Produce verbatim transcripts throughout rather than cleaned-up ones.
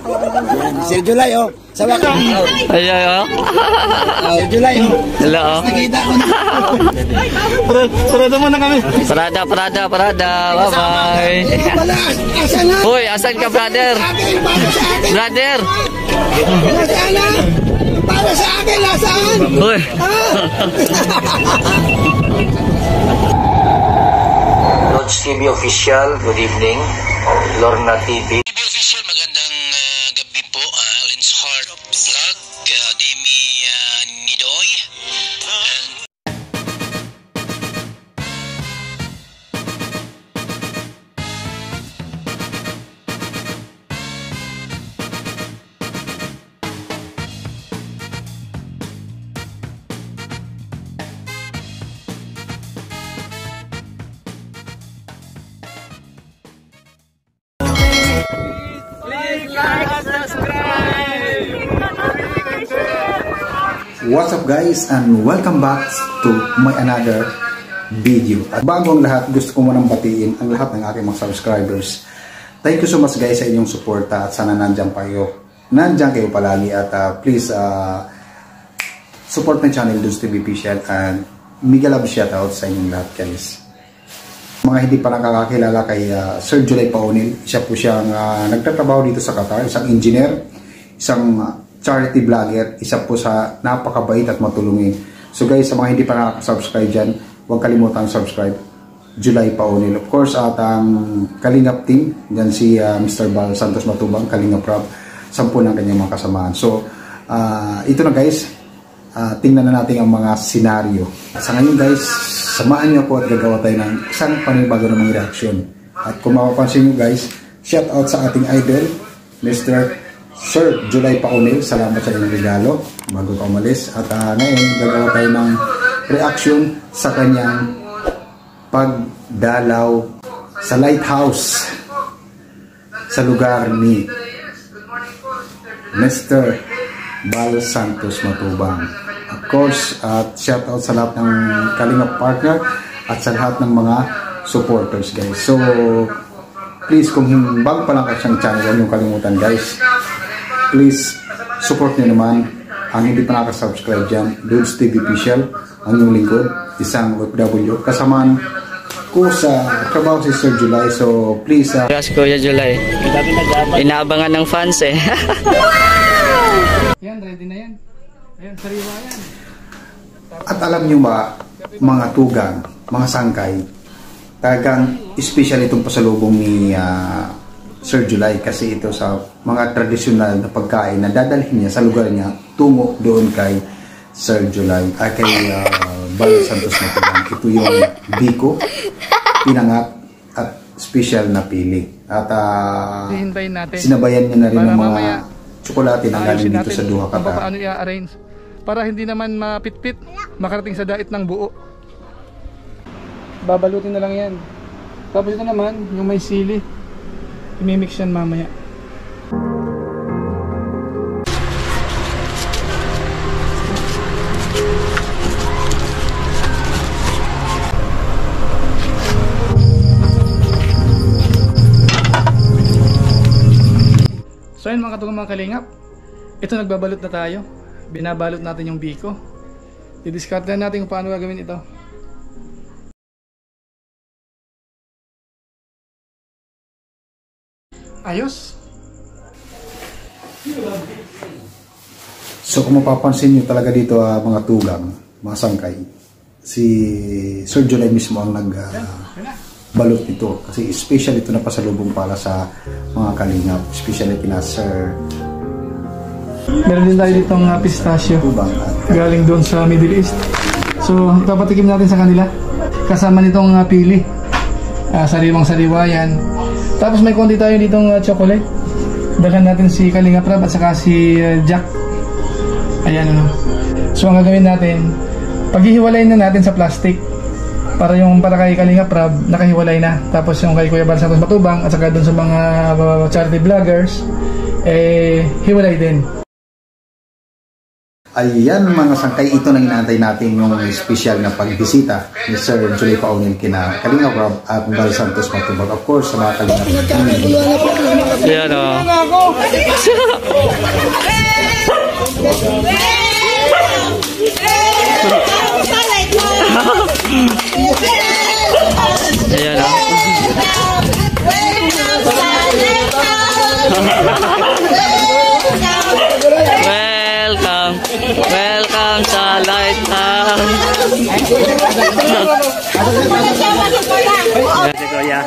Sir July, oh. Sa wakas. Ay, ay, oh. Sir July, oh. Hello, oh. Nakita ko na. Parada muna kami. Parada, parada, parada. Bye-bye. Wala, asan na? Uy, asan ka, brother? Brother. Nasaan? Para sa akin, nasaan? Uy. Lodge T V Official, good evening. Lorna T V. T V Official, magandang uh, gabi po. Uh, Lens Heart Vlog, uh, Demi uh, Nidoy. And What's up guys, and welcome back to my another video. At bago ang lahat, gusto ko munang batiin ang lahat ng aking mga subscribers. Thank you so much guys sa inyong suporta at sana nandyan kayo. Nandyan kayo palagi at uh, please uh, support my channel, Dudes T V Official, and mega love shoutout sa inyong lahat guys. Mga hindi pa nakakakilala kay uh, Sir July Paunil, isa po siyang uh, nagtatrabaho dito sa Qatar, isang engineer, isang uh, charity vlogger, isa po sa napakabait at matulungin. So guys, sa mga hindi pa nakaka-subscribe dyan, huwag kalimutan subscribe, July Paunil. Of course, at ang um, Kalingap team, dyan si uh, Mister Bal Santos Matubang, Kalingap Rob, sampu ng kanyang mga kasamaan. So, uh, ito na guys, uh, tingnan na natin ang mga senaryo. Sa ngayon guys, samahan niyo po at gagawa tayo ng isang panibago namang reaksyon. At kung mapapansin niyo guys, shout out sa ating idol, Mister Sir July Paunil, salamat sa inyong regalo bago ka umalis. At uh, ngayon, gagawa tayo ng reaction sa kanyang pagdalaw sa lighthouse sa lugar ni Mister Bal Santos Matubang. Of course, at shout out sa lahat ng Kalingap partner at sa lahat ng mga supporters guys. So, please, kung bago pa lang kayo siyang channel, huwag niyong kalimutan guys. Please, support nyo naman ang hindi pa nakasubscribe dyan, Dudes T V Official, ang inyong lingkod, isang O F W. Kasamaan ko sa trabaho si Sir July, so please. Uh, Yes, Kuya July. Inaabangan ng fans eh. Yan, ready na yan. Ayan, sariwa yan. At alam nyo ba, mga tugang, mga sangkay, talagang special itong pasalubong ni uh, Sir July kasi ito sa mga tradisyonal na pagkain na dadalhin niya sa lugar niya tungo doon kay Sir July, ay kay uh, Bal Santos Matubang. Ito yung biko, pinangat at special na pili. At uh, natin sinabayan niya na rin ng mga mamaya, tsokolate na galing dito sa Doha, Qatar. Paano i-arrange para hindi naman mapitpit, makarating sa dait ng buo. Babalutin na lang yan. Tapos ito naman, yung may sili, imimix yan mamaya. So yun mga katugang mga kalingap, ito nagbabalot na tayo. Binabalot natin yung biko. I-discard na natin kung paano gagawin ito. Ayos. So kung mapapansin nyo talaga dito uh, mga tugang, mga sangkay, si Sir July mismo ang nagbalot uh, nito kasi special ito na pasalubong para sa mga kalingap, especially kina Sir. Meron din tayo ditong uh, pistachio galing doon sa Middle East. So papatikim natin sa kanila kasama nitong uh, pili, uh, sariwang sariwa yan. Tapos may konti tayo ditong uh, chocolate. Dalhan natin si Kalingap Rab at saka si uh, Jack. Ayan ano. So ang gagawin natin, paghihiwalayin na natin sa plastic para yung para kay Kalingap Rab nakahiwalay na. Tapos yung kay Kuya Bal Santos Matubang at saka doon sa mga uh, charity vloggers eh hiwalay din. Ayan mga sangkay, ito na inaantay natin yung special na pagbisita ni Sir July Paunil kina Kalinga Rob at Bal Santos Matubag. Of course, sa mga Kalinga. Yan o. Ayan o. Welcome, welcome sa Lighthouse. Yan si Kuya.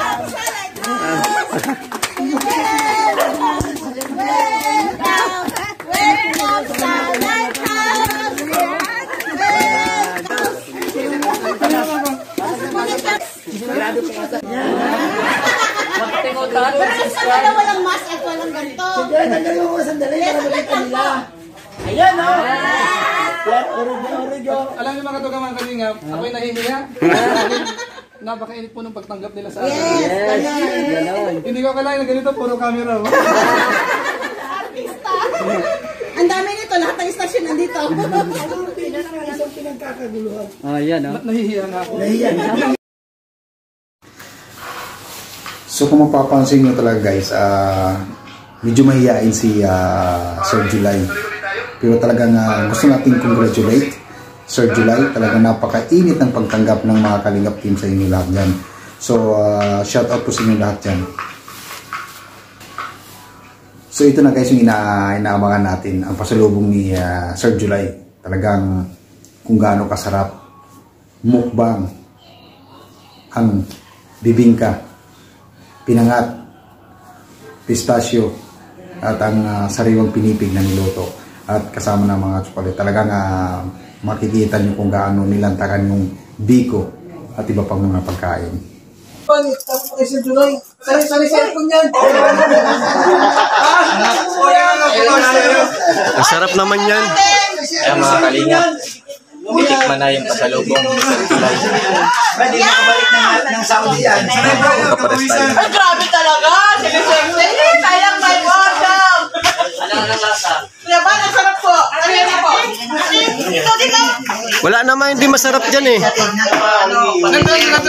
Sana walang mask at walang ganito. Ayan o. Alam niyo mga tugamang Kalingap, ako'y nahihiya. Napakainit po ng pagtanggap nila sa akin. Yes, Hindi ko akalain na ganito, puro camera. artista. Ang dami nito, lahat ng istasyon nandito. Isang pinagkakaguluhan. Oh, yan o. Nahihiya nga ako. Nahiyan. So kung mapapansin nyo talaga guys, uh, medyo mahihain si uh, Sir July. Pero talagang uh, gusto natin congratulate Sir July. Talagang napakainit ng pagtanggap ng mga Kalingap team sa inyo lahat dyan. So uh, shout out po sa inyo lahat dyan. So ito na guys yung ina inaabangan natin, ang pasalubong ni uh, Sir July. Talagang kung gaano kasarap mukbang ang bibingka, pinangat, pistachio at ang uh, sariwang pinipig na niluto at kasama ng mga tsokolate. Talagang uh, makikita nyo kung gaano nilantakan yung biko at iba pang mga pagkain. Ang sarap naman yan. Kaya mga Kalingap, titikman na yung pasalubong ni Sir July. Pwede makabalik ng, ng Saudi yan. Kapares tayo. Ay, grabe talaga. Sinisense. Sayang may bottom. Ano ang lasa? Kuya ba, nasarap po. Ano yan po? Ito dito. Wala naman, hindi masarap dyan eh. Ano ba yan,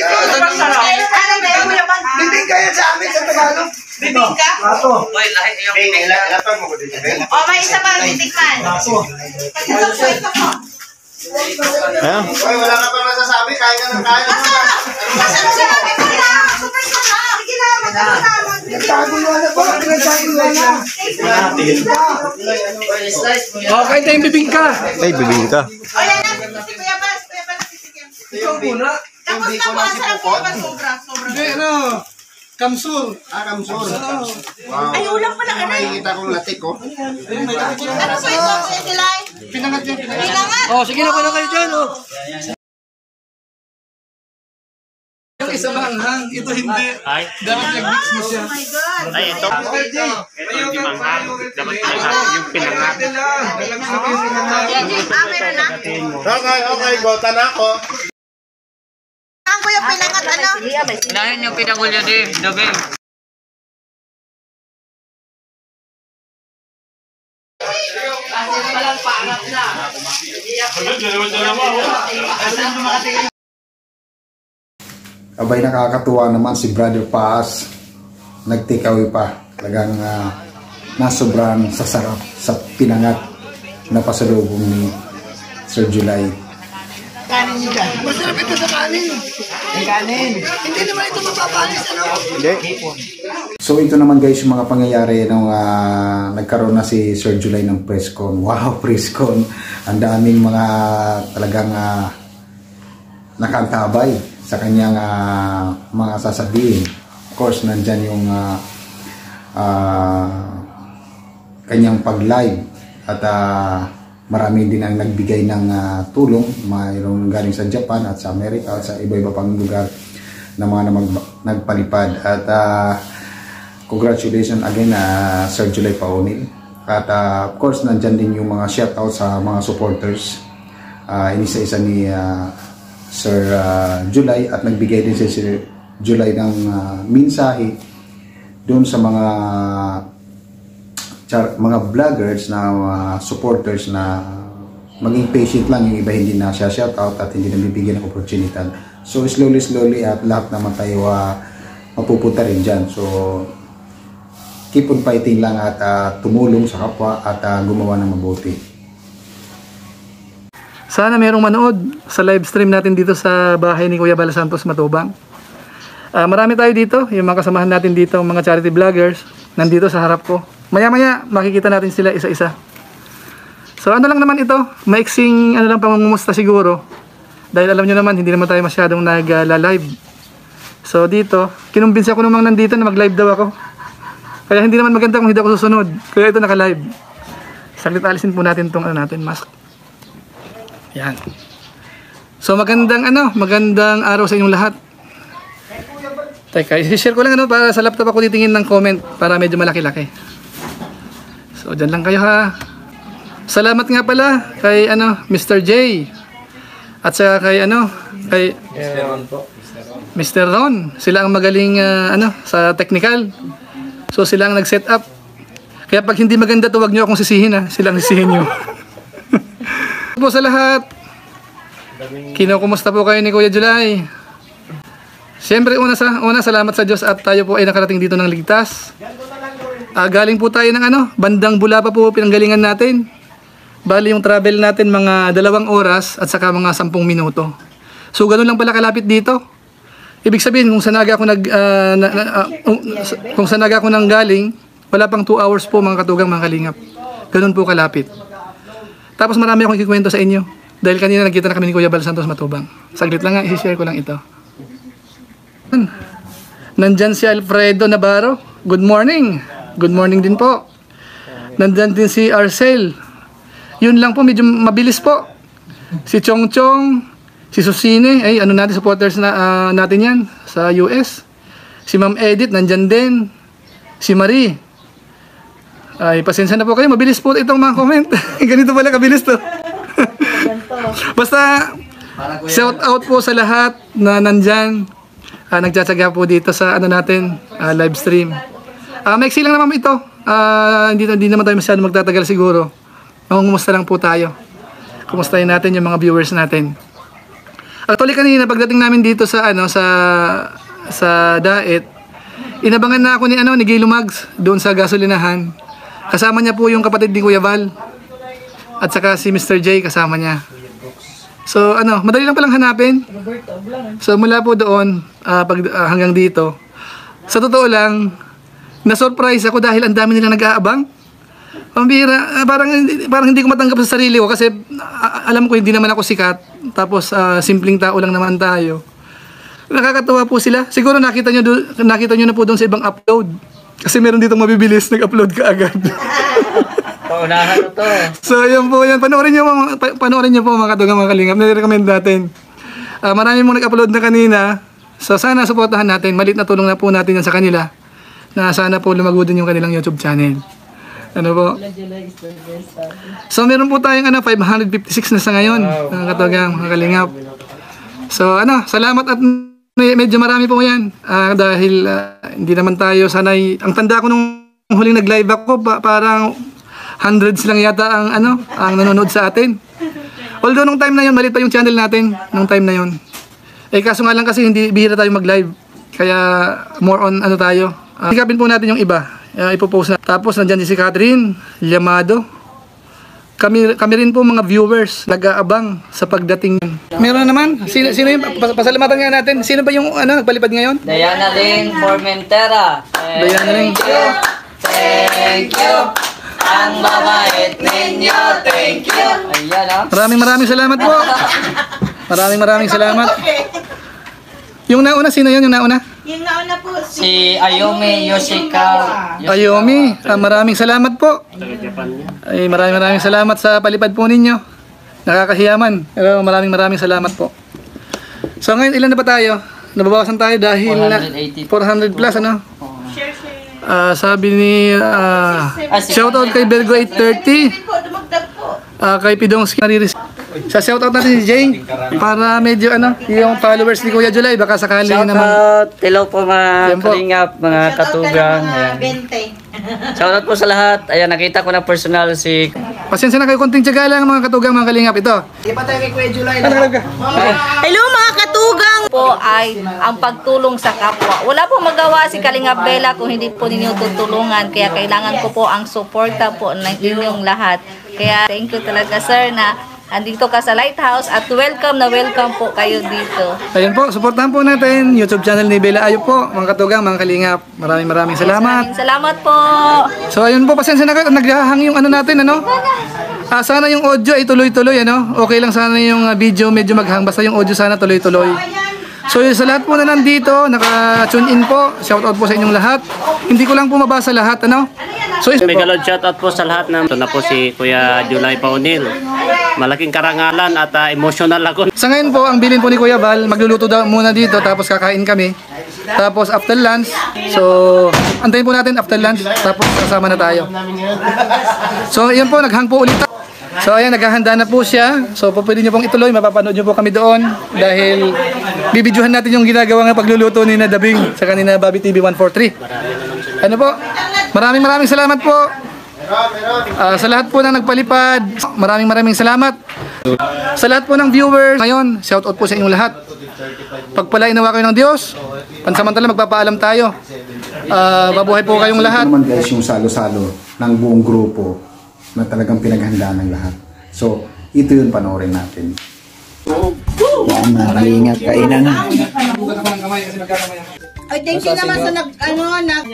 Kuya ba? Bibingka yan sa amin sa Tagalog. Bibingka? Lato. Uy, lahat yung pinaka. O, may isa pa titikman. Lato. Ito po, ito po. Ha? Hoy, wala ka pa masasabi. Kain ka ng kain. Masarap siya namin po na. Super sarap. Sige na, masarap na. Nagkaguluhan na po. Nagkaguluhan na. Okay, tayo yung bibingka. Ay, bibingka. O, yan na. Si Kuya Bas. Kuya Bas, titikim. Ikaw muna. Tapos na po, ang sarap Kuya Bas. Sobra, sobra. Hindi, ano, kamsul. Ah, kamsur. Ay, ulang pala, ano? Nakikita kong latik ko. Ayun, may nakikita. Ano po ito, Kuya July? Pinangat yung pinangat. Pinangat. Oh, sige na pa na kayo dyan, oh. Yung isa maanghang, ito hindi. Ay. Dapat nag-mix mo siya. Oh my God. Ay, ito. Ito hindi manghang. Dapat pinangat yung pinangat. J J, ah, meron na? Okay, okay. Bota na ako. Ang Kuya pinangat, ano? Unahin yung pinangulyo din. Dabi. Abay, nakakatuwa naman si Brother Paz. Nag-take away pa. Talagang uh, nasobrahan sa sarap sa pinangat na pasalubong ni Sir July. Kanin niyo dyan. Masarap ito sa kanin. Ang kanin. Hindi naman ito mapapanis, ano? Hindi. So ito naman guys yung mga pangyayari nung uh, nagkaroon na si Sir July ng press con. Wow, press con. Ang daming mga talagang uh, nakantabay sa kanyang uh, mga sasabihin. Of course, nandyan yung uh, uh, kanyang pag-live at uh, marami din ang nagbigay ng uh, tulong, mayroong galing sa Japan at sa Amerika at sa iba-iba pang lugar na mga namag, nagpalipad. At uh, congratulations again uh, Sir July Paunil. At uh, of course, nandyan din yung mga shoutout sa mga supporters. Uh, inisa-isa ni uh, Sir uh, July at nagbigay din si Sir July ng uh, mensahe doon sa mga char- mga vloggers na uh, supporters na maging patient lang, yung iba hindi na siya shout out at hindi na bibigyan ng opportunity. So slowly slowly at lahat naman tayo uh, mapupunta rin dyan. So keep on fighting lang at uh, tumulong sa kapwa at uh, gumawa ng mabuti. Sana mayroong manood sa live stream natin dito sa bahay ni Kuya Bal Santos Matubang. Uh, marami tayo dito, yung mga kasamahan natin dito, mga charity vloggers, nandito sa harap ko. Maya-maya makikita natin sila isa-isa. So ano lang naman ito, maiksing ano lang pangungumusta siguro. Dahil alam nyo naman, hindi naman tayo masyadong nag-live. So dito, kinumbinsi ako namang nandito na mag-live daw ako. Kaya hindi naman maganda kung hindi ako susunod. Kaya ito naka-live. Saglit alisin po natin itong ano natin, mask. Yan. So magandang ano, magandang araw sa inyong lahat. Teka, i-share ko lang ano para sa laptop ako titingin ng comment para medyo malaki-laki. So dyan lang kayo ha. Salamat nga pala kay ano, Mister J. At saka kay ano, kay Mister Ron. Sila ang magaling uh, ano sa technical. So sila ang nag-set up. Kaya pag hindi maganda to, wag niyo akong sisihin ha. Sila ang sisihin niyo. Po sa lahat. Kinukumusta po kayo ni Kuya July? Siyempre una sa una salamat sa Diyos at tayo po ay nakarating dito ng ligtas. Uh, galing po tayo ng ano, bandang Bula pa po pinanggalingan natin. Bali yung travel natin mga dalawang oras at saka mga sampung minuto. So ganoon lang pala kalapit dito. Ibig sabihin kung sanaga ako nag uh, na, na, uh, kung sanaga ako nang galing, wala pang two hours po mga katugang, mga kalingap. Ganoon po kalapit. Tapos marami akong ikikwento sa inyo. Dahil kanina nagkita na kami ni Kuya Bal Santos Matubang. Saglit lang nga, i-share ko lang ito. Nandyan si Alfredo Navarro. Good morning. Good morning din po. Nandyan din si Arcel. Yun lang po, medyo mabilis po. Si Chong Chong, si Susine, ay ano natin, supporters na, uh, natin yan sa U S. Si Ma'am Edith, nandyan din. Si Marie. Ay, pasensya na po kayo, mabilis po itong mga comment. Ganito pala, kabilis to. Basta, shout out po sa lahat na nandyan. Uh, nagtsatsaga po dito sa ano natin, uh, live stream. Uh, maiksi lang naman ito. Uh, hindi, hindi naman tayo masyado magtatagal siguro. Kumusta lang po tayo. Kumustahin natin yung mga viewers natin. Actually kanina pagdating namin dito sa ano sa sa Daet, inabangan na ako ni ano ni Gilo Mags doon sa gasolinahan. Kasama niya po yung kapatid ni Kuya Val. At saka si Mister J kasama niya. So ano, madali lang palang hanapin. So mula po doon uh, pag uh, hanggang dito. Sa totoo lang, na-surprise ako dahil ang dami nilang nag-aabang. Pambira, uh, parang parang hindi ko matanggap sa sarili ko kasi uh, alam ko hindi naman ako sikat. Tapos uh, simpleng tao lang naman tayo. Nakakatawa po sila. Siguro nakita niyo nakita niyo na po doon sa ibang upload. Kasi meron ditong mabibilis, nag-upload ka agad. Paunahan na to. So yun po yan. Panoorin niyo mga pa, panoorin niyo po mga katugang, mga kalingap. Nire-recommend natin. Uh, marami mong nag-upload na kanina. So sana suportahan natin. Malit na tulong na po natin yan sa kanila. Na sana po lumago din yung kanilang YouTube channel. Ano po? So meron po tayong ano, five hundred fifty-six na sa ngayon. Mga katugang, mga kalingap. So ano, salamat at medyo marami po yan. Uh, dahil uh, hindi naman tayo sanay. Ang tanda ko nung huling nag-live ako, pa, parang hundreds lang yata ang ano, ang nanonood sa atin. Although nung time na yun, maliit pa yung channel natin nung time na yun. Eh kaso nga lang kasi hindi bihira tayo mag-live. Kaya more on ano tayo. Uh, sikapin po natin yung iba. Uh, ipopost na. Tapos nandyan si Catherine Llamado. Kami kami rin po mga viewers nag-aabang sa pagdating. Meron naman. Sino sino yung pas pasalamatan nga natin? Sino ba yung ano nagpalipad ngayon? Diana Lynn Formentera. Diana Lynn. Thank you. Thank you. Ang mabait ninyo. Thank you. Ayan ah. Maraming maraming salamat po. Maraming maraming salamat. Yung nauna, sino yun? Yung nauna? Yung nauna po, Si Ayumi Yoshikawa. Ayumi, ah, maraming salamat po. Ay, maraming maraming salamat sa palipad po ninyo. Nakakahiyaman. Pero maraming maraming salamat po. So ngayon, ilan na ba tayo? Nababawasan tayo dahil four hundred plus, ano? Uh, sabi ni uh, shoutout kay Bergo eight thirty, uh, kay Pidongski nariris. Sa shoutout natin si Jay para medyo ano yung followers ni Kuya July baka sakali Shout naman. out, hello po mga Yan po. kalingap, mga katugang. Shoutout ka ng mga Ayan. bente. Shoutout po sa lahat. Ayan, nakita ko na personal si... Pasensya na kayo, konting tiyaga lang mga katugang, mga kalingap. Ito. Ipatay kay Kuya July Ano na. talaga? Hello mga katugang po ay ang pagtulong sa kapwa. Wala po magawa si Kalingap Bella kung hindi po ninyo tutulungan. Kaya kailangan ko po ang suporta po ng inyong lahat. Kaya thank you talaga sir na andito ka sa Lighthouse at welcome na welcome po kayo dito. Ayun po, supportahan po natin YouTube channel ni Bella Ayub po, mga katugang, mga kalingap. Maraming maraming salamat. Maraming salamat po. So ayun po, pasensya na kayo, naghahang yung ano natin, ano? Ah, sana yung audio ay tuloy-tuloy, ano? Okay lang sana yung uh, video medyo maghang, basta yung audio sana tuloy-tuloy. So yun, sa lahat po na nandito, naka-tune in po, shoutout po sa inyong lahat. Hindi ko lang po mabasa lahat, ano? So, Megalod shoutout po sa lahat na ito na po si Kuya July Paunil. Malaking karangalan at uh, emotional ako. Sa ngayon po, ang bilin po ni Kuya Val, magluluto daw muna dito tapos kakain kami. Tapos after lunch, so antayin po natin after lunch tapos kasama na tayo. So yan po, naghang po ulit. So ayan, naghahanda na po siya. So po pwede nyo pong ituloy, mapapanood nyo po kami doon dahil bibidyohan natin yung ginagawa ng pagluluto ni na Dabing sa kanina Bobby T V one forty-three. Ano po? Maraming maraming salamat po. Uh, sa lahat po na nagpalipad, maraming maraming salamat. Sa lahat po ng viewers ngayon, shoutout po sa inyong lahat. Pagpalain nawa kayo ng Diyos, pansamantala magpapaalam tayo. Uh, babuhay po kayong lahat. Ito naman guys yung salo-salo ng buong grupo na talagang pinaghandaan ng lahat. So, ito yung panoorin natin. Yan, mga kalingap, kainan na. Ay, thank you naman sa nag, ano, nag,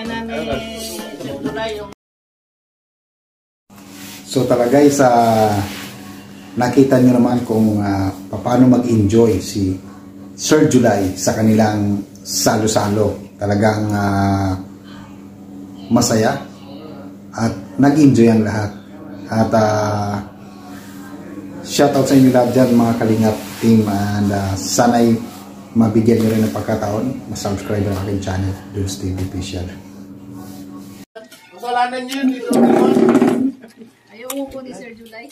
So talaga guys, uh, nakita nyo naman kung uh, paano mag-enjoy si Sir July sa kanilang salo-salo. Talagang uh, masaya at nag-enjoy ang lahat. At uh, shoutout sa inyo lahat dyan mga Kalingap team, and uh, sana'y mabigyan nyo rin ng pagkataon masubscribe ang aking channel, Dudes T V Official. Kasalanan yun dito. ayaw mo po ni Sir July.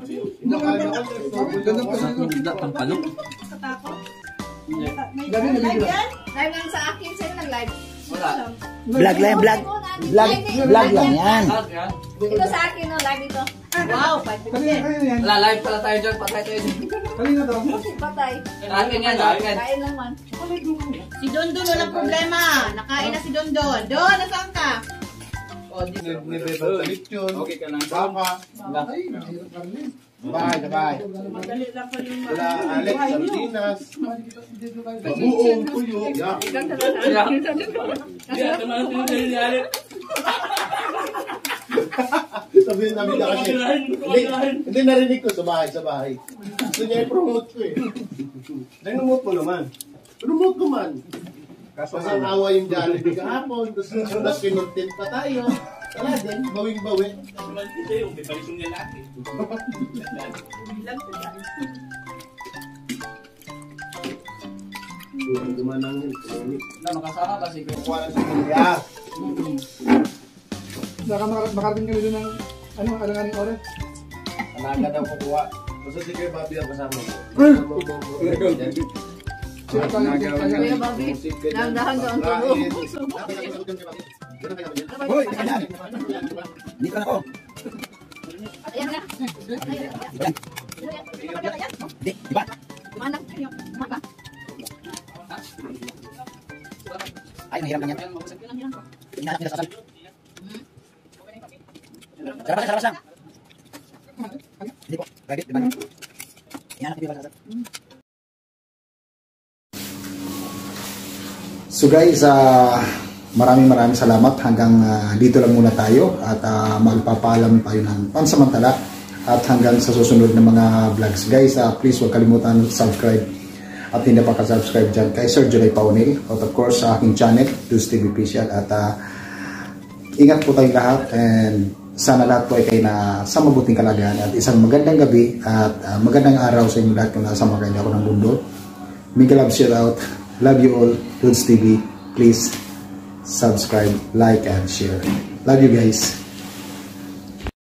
Live lang sa akin, sa'yo nag-live. Vlog lang, vlog. Vlog, vlog lang yan. Ito sa akin, no, live ito. Wow, five minutes. Wala, live pala tayo dyan. Patay tayo dyan. Patay. Akin yan, akin. Kain lang man. Si Don Don, walang problema. Nakain na si Don Don. Don, nasaan ka? Okay ka na. Baka. Bahay, bahay. Wala, Alex, Sardinas. Babuong, tuyo. Sabihin namin na kasi. Hindi, hindi narinig ko sa bahay, sa bahay. Gusto niya i-promote ko eh. Nag-promote mo naman. Promote ko man. Kasi ang awa yung Jollibee kahapon, tapos nas kinuntin pa tayo. Talagang, bawing-bawi. Ito yung pipalisong lalaki. Dumanang yun. Makasama kasi ko. Kuha lang sa kuya. Baka makarating kami doon ng ano, alang-aling oras. Alaga daw kukuha. Basta si Kuya Bobby ang kasama mo. Sino pa lang yung kanya? Kuya Bobby, nandahan ka ang tubo. Hoy! Dito na ako! Ayan na. Di, di ba? Manang. Manang. Ay, mahirap lang yan. Inanak nila sa kasal. Sarap lang, sarap lang. Hindi po, private, di ba? Inanak nila sa kasal. So guys, uh, maraming maraming salamat. Hanggang uh, dito lang muna tayo at uh, magpapaalam tayo ng pansamantala at hanggang sa susunod na mga vlogs. Guys, uh, please huwag kalimutan subscribe at hindi pa ka-subscribe dyan kay Sir July Paunil at of course sa aking channel, Dudes T V Official. At uh, ingat po tayong lahat and sana lahat po ay kayo na sa mabuting kalagayan at isang magandang gabi at uh, magandang araw sa inyo lahat kung nasa mga kanya ako ng mundo. Mega love shout out. Love you all, Dudes T V. Please subscribe, like, and share. Love you guys.